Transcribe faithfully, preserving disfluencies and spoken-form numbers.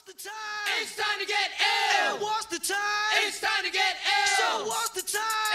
the time? It's time to get ill. What's the time? It's time to get ill. So what's the time?